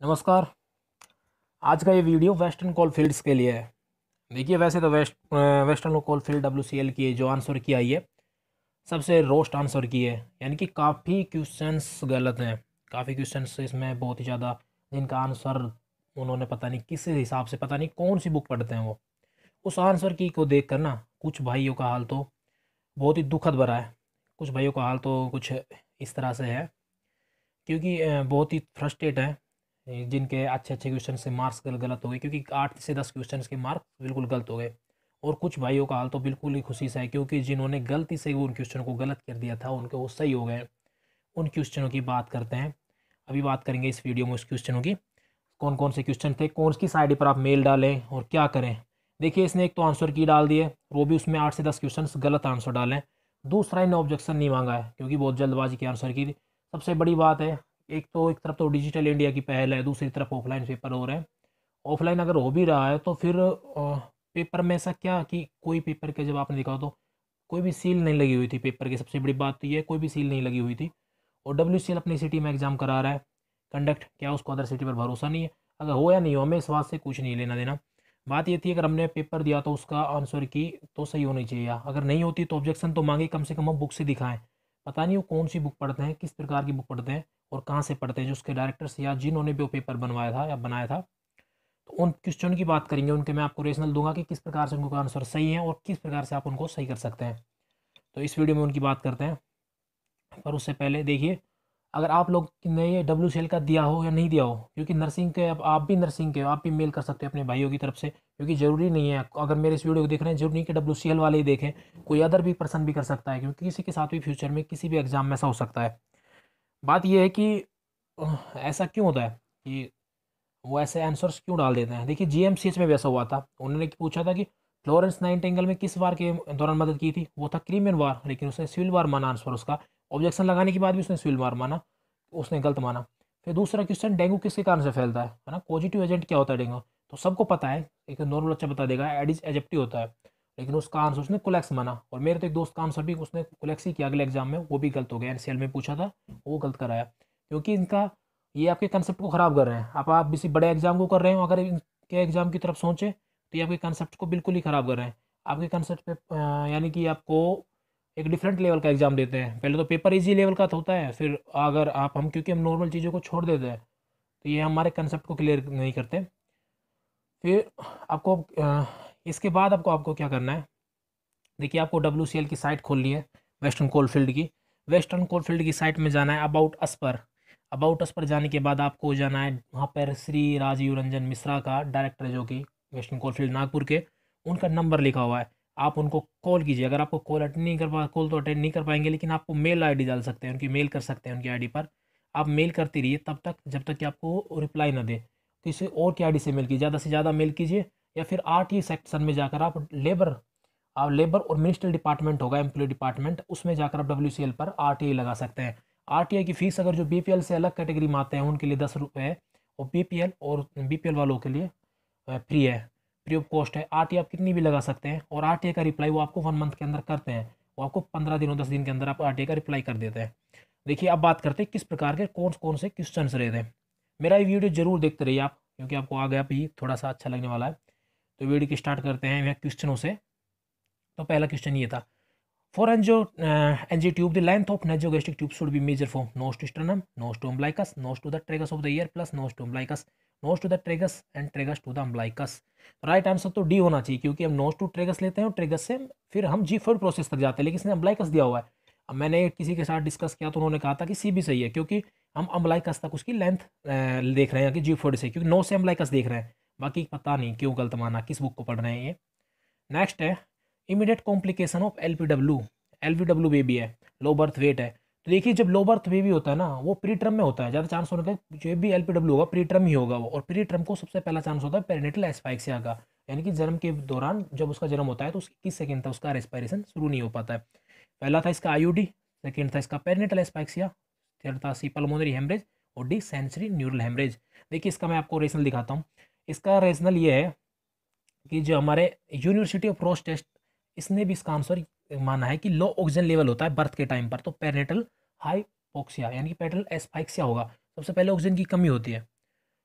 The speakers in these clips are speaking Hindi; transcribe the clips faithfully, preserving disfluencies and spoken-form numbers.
नमस्कार। आज का ये वीडियो वेस्टर्न कोलफील्ड्स के लिए है। देखिए, वैसे तो West Western Coalfield W C L की जो आंसर की आई है, सबसे रोस्ट आंसर की है, यानी कि काफ़ी क्वेश्चंस गलत हैं। काफ़ी क्वेश्चंस इसमें बहुत ही ज़्यादा, जिनका आंसर उन्होंने पता नहीं किस हिसाब से, पता नहीं कौन सी बुक पढ़ते हैं वो, उस आंसर की को देख कर ना कुछ भाइयों का हाल तो बहुत ही दुखद भरा है। कुछ भाइयों का हाल तो कुछ इस तरह से है, क्योंकि अ, बहुत ही फ्रस्ट्रेट है। ए, जिनके अच्छे अच्छे क्वेश्चन से मार्क्स गल गलत हो गए, क्योंकि आठ से दस क्वेश्चन के मार्क्स बिल्कुल गलत हो गए। और कुछ भाइयों का हाल तो बिल्कुल ही खुशी से है, क्योंकि जिन्होंने गलती से उन क्वेश्चन को गलत कर दिया था, उनके वो सही हो गए। उन क्वेश्चनों की बात करते हैं। अभी बात करेंगे इस वीडियो में उस क्वेश्चनों की, कौन कौन से क्वेश्चन थे, कौन सी साइड पर आप मेल डालें और क्या करें। देखिए, इसने एक तो आंसर की डाल दिए, वो भी उसमें आठ से दस क्वेश्चन गलत आंसर डालें। दूसरा, इन्हें ऑब्जेक्शन नहीं मांगा है, क्योंकि बहुत जल्दबाजी की आंसर की थी। सबसे बड़ी बात है, एक तो एक तरफ तो डिजिटल इंडिया की पहल है, दूसरी तरफ ऑफलाइन पेपर हो रहे हैं। ऑफलाइन अगर हो भी रहा है तो फिर अ, पेपर में ऐसा क्या कि कोई पेपर के, जब आपने देखा हो तो कोई भी सील नहीं लगी हुई थी पेपर की। सबसे बड़ी बात तो ये है, कोई भी सील नहीं लगी हुई थी। और डब्ल्यू सी एल अपनी सिटी में एग्ज़ाम करा रहा है कंडक्ट, क्या उसको अदर सिटी पर भरोसा नहीं है? अगर हो या नहीं हो, हमें इस बात से कुछ नहीं लेना देना। बात ये थी, अगर हमने पेपर दिया तो उसका आंसर की तो सही होनी चाहिए, अगर नहीं होती तो ऑब्जेक्शन तो मांगे, कम से कम हम बुक से दिखाएं। पता नहीं वो कौन सी बुक पढ़ते हैं, किस प्रकार की बुक पढ़ते हैं और कहाँ से पढ़ते हैं, जो उसके डायरेक्टर्स या जिन्होंने भी वो पेपर बनवाया था या बनाया था। तो उन क्वेश्चन की बात करेंगे, उनके मैं आपको रीजनल दूंगा कि किस प्रकार से उनका आंसर सही है और किस प्रकार से आप उनको सही कर सकते हैं। तो इस वीडियो में उनकी बात करते हैं। पर उससे पहले देखिए, अगर आप लोग ने ये डब्ल्यू सी एल का दिया हो या नहीं दिया हो, क्योंकि नर्सिंग के, अब आप भी नर्सिंग के हो, आप भी मेल कर सकते हो अपने भाइयों की तरफ से, क्योंकि ज़रूरी नहीं है, अगर मेरे इस वीडियो को देख रहे हैं, जरूरी नहीं कि डब्ल्यू सी एल वाले ही देखें, कोई अदर भी पर्सन भी कर सकता है, क्योंकि किसी के साथ भी फ्यूचर में किसी भी एग्जाम में ऐसा हो सकता है। बात यह है कि अ, ऐसा क्यों होता है कि वो ऐसे आंसर्स क्यों डाल देते हैं। देखिए, जी एम सी एच में भी ऐसा हुआ था। उन्होंने पूछा था कि फ्लोरेंस नाइटिंगेल में किस वार के दौरान मदद की थी, वो था क्रीमियन वार, लेकिन उसने सिविल वार माना आंसर उसका। ऑब्जेक्शन लगाने के बाद भी उसने सिविल वार माना, उसने गलत माना। फिर दूसरा क्वेश्चन, डेंगू किसके कारण से फैलता है है ना, पॉजिटिव एजेंट क्या होता है डेंगू, तो सबको पता है, एक नॉर्मल बच्चा बता देगा एडिस एजेप्टी होता है, लेकिन उसका आंसर उसने कोलैक्स माना। और मेरे तो एक दोस्त का आंसर भी उसने कोलैक्स ही किया अगले एग्जाम में, वो भी गलत हो गया। एन सी एल में पूछा था, वो गलत कराया, क्योंकि इनका ये आपके कंसेप्ट को ख़राब कर रहे हैं। आप आप किसी बड़े एग्जाम को कर रहे हो, अगर इनके एग्जाम की तरफ सोचें तो ये आपके कंसेप्ट को बिल्कुल ही ख़राब कर रहे हैं। आपके कंसेप्ट पे अ, यानी कि आपको एक डिफरेंट लेवल का एग्ज़ाम देते हैं। पहले तो पेपर इजी लेवल का तो होता है, फिर अगर आप, हम क्योंकि हम नॉर्मल चीज़ों को छोड़ देते हैं, तो ये हमारे कंसेप्ट को क्लियर नहीं करते। फिर आपको अ, इसके बाद आपको आपको क्या करना है, देखिए, आपको डब्ल्यू सी एल की साइट खोलनी है, वेस्टर्न कोलफील्ड की। वेस्टर्न कोलफील्ड की साइट में जाना है, अबाउट अस पर। अबाउट अस पर जाने के बाद आपको जाना है, वहाँ पर श्री राजीव रंजन मिश्रा का डायरेक्टर है, जो कि वेस्टर्न कोलफील्ड नागपुर के, उनका नंबर लिखा हुआ है। आप उनको कॉल कीजिए। अगर आपको कॉल अटेंड नहीं कर पा कॉल तो अटेंड नहीं कर पाएंगे, लेकिन आपको मेल आईडी डाल सकते हैं, उनकी मेल कर सकते हैं, उनकी आईडी पर आप मेल करते रहिए तब तक, जब तक कि आपको रिप्लाई ना दे। किसी और की आईडी से मेल कीजिए, ज़्यादा से ज़्यादा मेल कीजिए, या फिर आर टी सेक्शन में जाकर आप लेबर आप लेबर और मिनिस्ट्रियल डिपार्टमेंट होगा, एम्प्लॉय डिपार्टमेंट, उसमें जाकर आप डब्ल्यू सी एल पर आर टी आई लगा सकते हैं। आर टी आई की फ़ीस, अगर जो बी पी एल से अलग कैटेगरी में आते हैं उनके लिए दस रुपये है, और बी पी एल और बी पी एल वालों के लिए फ्री है, फ्री ऑफ कॉस्ट है। आर टी आई आप कितनी भी लगा सकते हैं, और आर टी आई का रिप्लाई वो आपको वन मंथ के अंदर करते हैं। वो आपको पंद्रह दिनों दस दिन के अंदर आप आर टी आई का रिप्लाई कर देते हैं। देखिए, अब बात करते हैं किस प्रकार के कौन कौन से क्वेश्चन रहे थे। मेरा ये वीडियो जरूर देखते रहिए आप, क्योंकि आपको आगे भी थोड़ा सा अच्छा लगने वाला है। तो वीडियो की स्टार्ट करते हैं क्वेश्चनों से। तो पहला क्वेश्चन ये था, for angio angio tube the length of nasogastric tube should be measure from nose to sternum, nose to umbilicus, nose to the tragus of the ear plus nose to umbilicus, nose to the tragus and tragus to the umbilicus. Right answer तो डी होना चाहिए, क्योंकि हम नोज टू ट्रेगस लेते हैं और ट्रेगस से फिर हम जी फोर प्रोसेस तक जाते हैं, लेकिन इसने अम्बलाइकस दिया हुआ है। अब मैंने किसी के साथ डिस्कस किया तो उन्होंने कहा था कि सी भी सही है, क्योंकि हम अम्बलाइकस तक उसकी लेंथ देख रहे हैं कि जी फोर से, क्योंकि नोज से अम्बलाइकस देख रहे हैं। बाकी पता नहीं क्यों गलत माना, किस बुक को पढ़ रहे हैं ये। नेक्स्ट है, immediate complication of L P W. L P W baby है, लो बर्थ वेट है। तो देखिए, जब लो बर्थ बेबी होता है ना, वो प्री टर्म में होता है, ज़्यादा चांस होने का जो भी एल पी डब्ल्यू होगा प्री टर्म ही होगा वो। और प्री टर्म को सबसे पहला चांस होता है पेरिनेटल एस्फाइक्सिया का, यानी कि जन्म के दौरान जब उसका जन्म होता है तो उसकी किस सेकंड तक उसका रेस्पिरेशन शुरू नहीं हो पाता है। पहला था इसका आई यू डी, सेकेंड था इसका पेरिनेटल एस्फाइक्सिया, थर्ड था सी पल्मोनरी हेमरेज, और डी सेंसरी न्यूरल हेमरेज। देखिए, इसका मैं आपको रीजनल दिखाता हूँ। इसका रीजनल ये है कि जो हमारे यूनिवर्सिटी ऑफ रोस टेस्ट, इसने भी इसका आंसर माना है कि लो ऑक्सीजन लेवल होता है बर्थ के टाइम पर, तो पेरिनेटल हाइपोक्सिया यानी कि पेरिनेटल एस्फाइक्सिया होगा। सबसे पहले ऑक्सीजन की कमी होती है।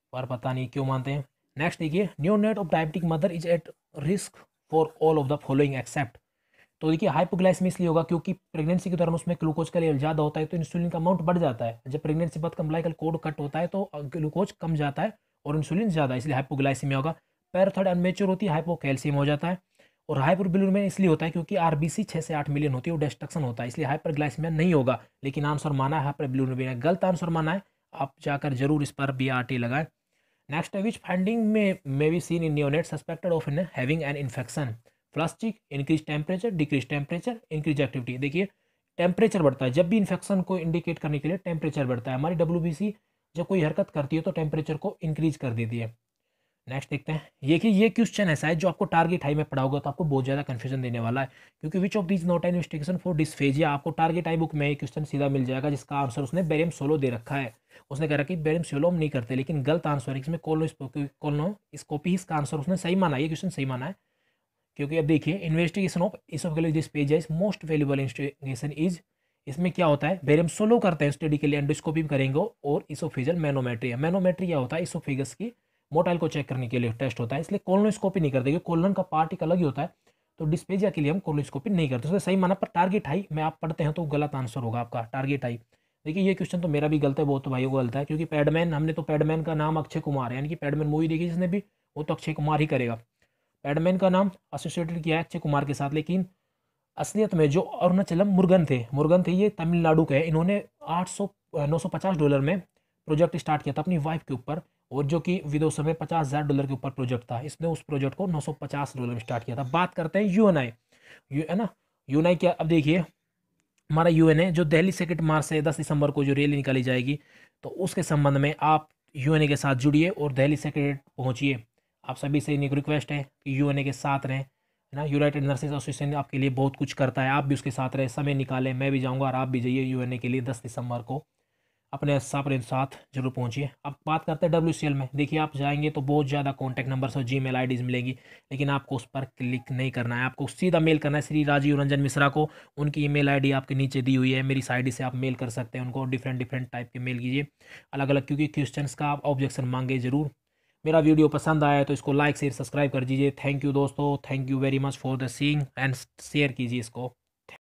पर पता नहीं क्यों मानते हैं। नेक्स्ट देखिए, neonate of diabetic mother is at risk for all of the following except. तो देखिए हाइपोग्लाइसेमी इसलिए होगा क्योंकि प्रेगनेंसी के दौरान उसमें ग्लूकोज का लेवल ज़्यादा होता है, तो इंसुलिन का अमाउंट बढ़ जाता है। जब प्रेगनेंसी बाद कंप्लाइकल कोड कट होता है तो ग्लूकोज कम जाता है और इंसुलिन ज़्यादा, इसलिए हाइपोग्लाइसेमिया होगा। पैराथायराइड अनमेच्योर होती है, हाइपोकैल्सियम हो जाता है। और हाइपरबिलिरूबिन इसलिए होता है क्योंकि आरबीसी छः से आठ मिलियन होती है, वो डिस्ट्रक्शन होता है, इसलिए हाइपरग्लाइसेमिया नहीं होगा। लेकिन आंसर माना है हाइपरबिलिरूबिन, गलत आंसर माना है। आप जाकर जरूर इस पर बी आर टी लगाएं। नेक्स्ट है, विच फाइंडिंग में may be seen in neonate suspected of in having an infection. Plastic, increase temperature, decrease temperature, increase activity. देखिए टेम्परेचर बढ़ता है, जब भी इन्फेक्शन को इंडिकेट करने के लिए टेम्परेचर बढ़ता है। हमारी डब्ल्यू जब कोई हरकत करती है तो टेम्परेचर को इंक्रीज कर देती है। नेक्स्ट देखते हैं, ये कि ये क्वेश्चन ऐसा है जो आपको टारगेट हाई में पढ़ा होगा तो आपको बहुत ज़्यादा कंफ्यूजन देने वाला है, क्योंकि which of this not an investigation for dysphagia. आपको टारगेट हाई बुक में ये क्वेश्चन सीधा मिल जाएगा, जिसका आंसर उसने बेरियम सोलो दे रखा है। उसने कह रहा कि बेरियम सोलो हम नहीं करते, लेकिन गलत आंसर है, इसमें कोलोनोस्कोपी इसका आंसर उसने सही माना, ये क्वेश्चन सही माना है। क्योंकि अब देखिए, investigation of oesophageal dysphagia is most valuable investigation is, इसमें क्या होता है, बेरियम सोलो करते हैं स्टडी के लिए, एंडोस्कोपी करेंगे और इसोफेजल मैनोमेट्री है। मैनोमेट्री क्या होता है, इसोफेगस की मोटाइल को चेक करने के लिए टेस्ट होता है, इसलिए कोलोनोस्कोपी नहीं करते क्योंकि कोलन का पार्ट एक अलग ही होता है। तो डिस्पेजिया के लिए हम कोलोनोस्कोपी नहीं करते, उसने सही माना। पर टारगेट हाई में आप पढ़ते हैं तो गलत आंसर होगा आपका टारगेट हाई। देखिए ये क्वेश्चन तो मेरा भी गलत है, बहुत तो भाइयों को गलत है, क्योंकि पैडमैन, हमने तो पैडमैन का नाम अक्षय कुमार है, यानी कि पैडमैन मूवी देखी जिसने भी, वो तो अक्षय कुमार ही करेगा। पैडमैन का नाम एसोसिएटेड किया है अक्षय कुमार के साथ, लेकिन असलियत में जो अरुणाचलम मुरुगन थे मुरुगन थे ये तमिलनाडु के हैं। इन्होंने आठ सौ नौ सौ पचास डॉलर में प्रोजेक्ट स्टार्ट किया था अपनी वाइफ के ऊपर, और जो कि विदेशों में पचास हज़ार डॉलर के ऊपर प्रोजेक्ट था, इसने उस प्रोजेक्ट को नौ सौ पचास डॉलर में स्टार्ट किया था। बात करते हैं यूएनआई, यू है ना, यूएनआई क्या, अब देखिए हमारा यूएनए जो दिल्ली सेक्रेट मार्च से दस दिसंबर को जो रैली निकाली जाएगी, तो उसके संबंध में आप यूएनए के साथ जुड़िए और दिल्ली सेक्रेट पहुंचिए। आप सभी से एक रिक्वेस्ट है कि यूएनए के साथ रहें, है ना। यूनाइटेड नर्सेज एसोसिएशन आपके लिए बहुत कुछ करता है, आप भी उसके साथ रहें, समय निकालें। मैं भी जाऊंगा और आप भी जाइए यूएनए के लिए दस दिसंबर को, अपने साथ साथ जरूर पहुंचिए। अब बात करते हैं डब्ल्यू सी एल में। देखिए आप जाएंगे तो बहुत ज़्यादा कॉन्टैक्ट नंबर्स और जी मेल आई डीज़ मिलेंगी, लेकिन आपको उस पर क्लिक नहीं करना है, आपको सीधा मेल करना है श्री राजीव रंजन मिश्रा को। उनकी ईमेल आईडी आपके नीचे दी हुई है, मेरी आईडी से आप मेल कर सकते हैं उनको। डिफरेंट डिफरेंट टाइप के मेल कीजिए अलग अलग, क्योंकि क्वेश्चंस का आप ऑब्जेक्शन मांगे ज़रूर। मेरा वीडियो पसंद आया तो इसको लाइक शेयर सब्सक्राइब कर दीजिए। थैंक यू दोस्तों, thank you very much for the seeing and share कीजिए इसको।